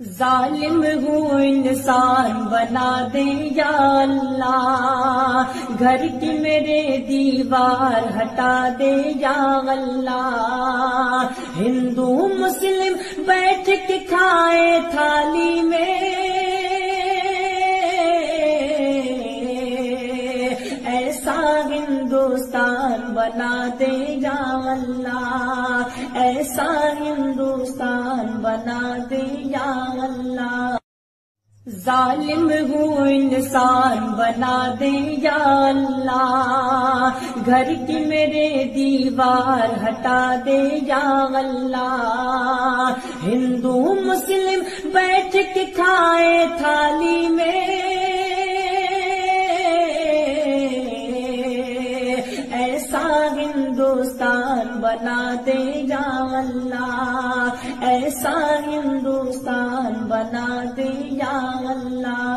ظالم ہوں انسان بنا دے یا اللہ، گھر کی میرے دیوار ہٹا دے یا اللہ، ہندو مسلم بیٹھ کے کھائے تھالی میں، ایسا ہندوستان بنا دے یا اللہ، ایسا ہندوستان بنا دے یا اللہ۔ ظالم ہوں انسان بنا دے یا اللہ، گھر کی میرے دیوار ہٹا دے یا اللہ، ہندو مسلم بیٹھ کے کھائے تھالی میں، ایسا ہندوستان بنا دے یا اللہ، ایسا ہندوستان بنا دے یا اللہ۔